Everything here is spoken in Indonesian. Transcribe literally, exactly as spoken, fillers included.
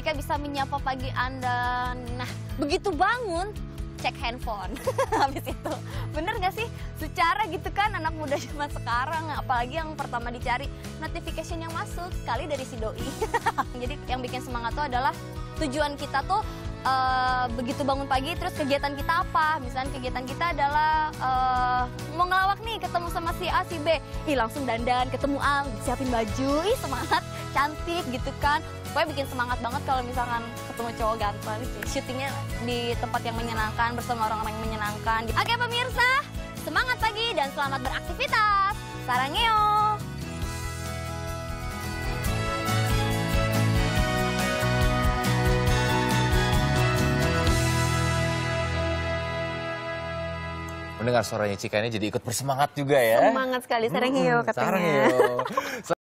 Cika bisa menyapa pagi Anda. Nah, begitu bangun, cek handphone. Habis itu, bener gak sih? Secara gitu kan anak muda zaman sekarang, apalagi yang pertama dicari notification yang masuk, kali dari si doi. Jadi yang bikin semangat tuh adalah tujuan kita tuh uh, begitu bangun pagi, terus kegiatan kita apa? Misalnya kegiatan kita adalah uh, mau ngelawak nih, ketemu sama si A, si B. Ih langsung dandan, ketemu A, siapin baju, ih semangat, cantik gitu kan. Pokoknya bikin semangat banget kalau misalkan ketemu cowok ganteng. Syutingnya di tempat yang menyenangkan, bersama orang-orang yang menyenangkan. Oke pemirsa, semangat pagi dan selamat beraktivitas. Sarangeo! Mendengar suaranya Cika ini jadi ikut bersemangat juga ya. Semangat sekali, sarangeo katanya. Sarangeo.